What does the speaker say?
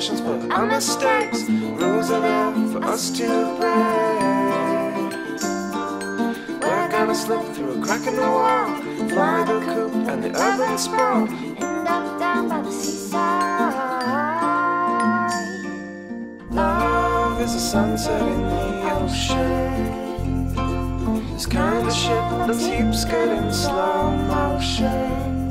cautions, but our mistakes. Rules are there for us to break. We're gonna slip through a crack in the wall, fly the coop and the urban sprawl, end up down by the seaside. Love is a sunset in the ocean. This kind of shit that keeps getting slow motion.